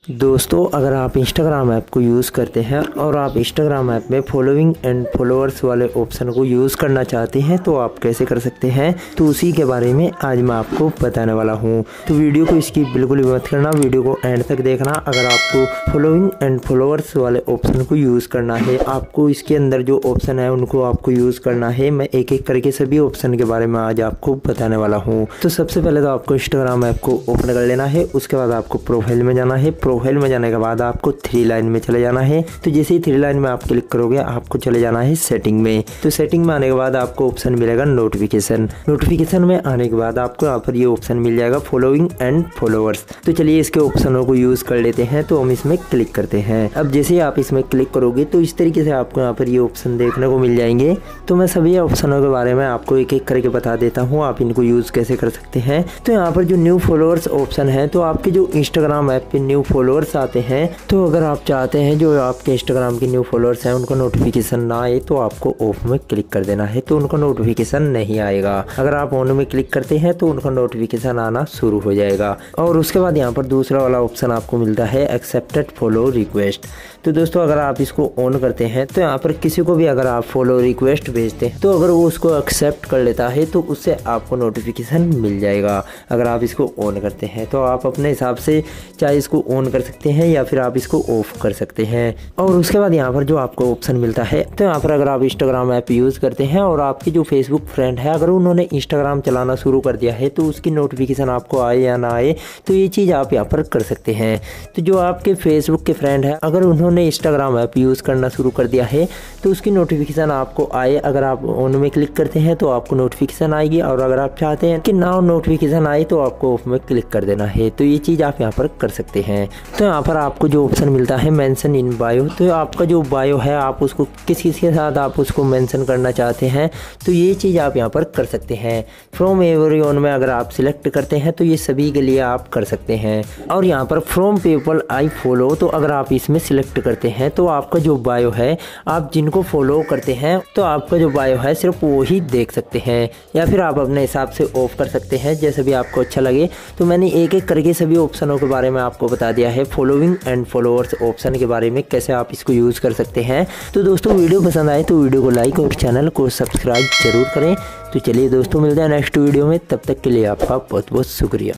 दोस्तों, अगर आप इंस्टाग्राम ऐप को यूज़ करते हैं और आप इंस्टाग्राम ऐप में फॉलोइंग एंड फॉलोअर्स वाले ऑप्शन को यूज़ करना चाहते हैं तो आप कैसे कर सकते हैं, तो उसी के बारे में आज मैं आपको बताने वाला हूं। तो वीडियो को इसकी बिल्कुल भी मत करना, वीडियो को एंड तक देखना। अगर आपको फॉलोइंग एंड फॉलोअर्स वाले ऑप्शन को यूज़ करना है, आपको इसके अंदर जो ऑप्शन है उनको आपको यूज़ करना है। मैं एक एक करके सभी ऑप्शन के बारे में आज आपको बताने वाला हूँ। तो सबसे पहले तो आपको इंस्टाग्राम ऐप को ओपन कर लेना है। उसके बाद आपको प्रोफाइल में जाना है। प्रोफाइल में जाने के बाद आपको 3 लाइन में चले जाना है। तो जैसे ही 3 लाइन में आप क्लिक करोगे आपको चले जाना है सेटिंग में। तो सेटिंग में आने के बाद आपको ऑप्शन मिलेगा नोटिफिकेशन। नोटिफिकेशन में आने के बाद आपको यहाँ पर ये ऑप्शन मिल जाएगा फॉलोइंग एंड फॉलोअर्स। तो चलिए इसके ऑप्शनों को यूज कर लेते हैं। तो हम इसमें क्लिक करते हैं। अब जैसे ही आप इसमें क्लिक करोगे तो इस तरीके से आपको यहाँ पर ये ऑप्शन देखने को मिल जाएंगे। तो मैं सभी ऑप्शनों के बारे में आपको एक एक करके बता देता हूँ, आप इनको यूज कैसे कर सकते हैं। तो यहाँ पर जो न्यू फॉलोअर्स ऑप्शन है, तो आपके जो इंस्टाग्राम ऐप पे न्यू फॉलोअर्स आते हैं, तो अगर आप चाहते हैं जो आपके इंस्टाग्राम के न्यू फॉलोअर्स हैं उनको नोटिफिकेशन ना आए तो आपको ऑफ में क्लिक कर देना है। तो उनको नोटिफिकेशन नहीं आएगा। अगर आप ऑन में क्लिक करते हैं तो उनका नोटिफिकेशन आना शुरू हो जाएगा। और उसके बाद यहाँ पर दूसरा वाला ऑप्शन आपको मिलता है एक्सेप्टेड फॉलो रिक्वेस्ट। तो दोस्तों, अगर आप इसको ऑन करते हैं तो यहाँ पर किसी को भी अगर आप फॉलो रिक्वेस्ट भेजते हैं तो अगर वो उसको एक्सेप्ट कर लेता है तो उससे आपको नोटिफिकेशन मिल जाएगा। अगर आप इसको ऑन करते हैं तो आप अपने हिसाब से चाहे इसको ऑन कर सकते हैं या फिर आप इसको ऑफ कर सकते हैं। और उसके बाद यहाँ पर जो आपको ऑप्शन मिलता है, तो यहाँ पर अगर आप इंस्टाग्राम ऐप यूज़ करते हैं और आपके जो फेसबुक फ्रेंड है अगर उन्होंने इंस्टाग्राम चलाना शुरू कर दिया है तो उसकी नोटिफिकेशन आपको आए या ना आए, तो ये चीज़ आप यहाँ पर कर सकते हैं। तो जो आपके फेसबुक के फ्रेंड है अगर उन्होंने इंस्टाग्राम ऐप यूज़ करना शुरू कर दिया है तो उसकी नोटिफिकेशन आपको आए। अगर आप ऑन में क्लिक करते हैं तो आपको नोटिफिकेशन आएगी, और अगर आप चाहते हैं कि ना नोटिफिकेशन आए तो आपको ऑफ में क्लिक कर देना है। तो ये चीज़ आप यहाँ पर कर सकते हैं। तो यहाँ पर आपको जो ऑप्शन मिलता है मेंशन इन बायो, तो आपका जो बायो है आप उसको किस किस के साथ आप उसको मेंशन करना चाहते हैं, तो ये चीज़ आप यहाँ पर कर सकते हैं। फ्रॉम एवरीवन में अगर आप सिलेक्ट करते हैं तो ये सभी के लिए आप कर सकते हैं। और यहाँ पर फ्रॉम पीपल आई फॉलो, तो अगर आप इसमें सिलेक्ट करते हैं तो आपका जो बायो है, आप जिनको फॉलो करते हैं तो आपका जो बायो है सिर्फ वो ही देख सकते हैं, या फिर आप अपने हिसाब से ऑफ कर सकते हैं जैसे भी आपको अच्छा लगे। तो मैंने एक एक करके सभी ऑप्शनों के बारे में आपको बता दिया है। फॉलोइंग एंड फॉलोअर्स ऑप्शन के बारे में कैसे आप इसको यूज़ कर सकते हैं। तो दोस्तों, वीडियो पसंद आए तो वीडियो को लाइक और चैनल को सब्सक्राइब जरूर करें। तो चलिए दोस्तों, मिलते हैं नेक्स्ट वीडियो में। तब तक के लिए आपका बहुत बहुत शुक्रिया।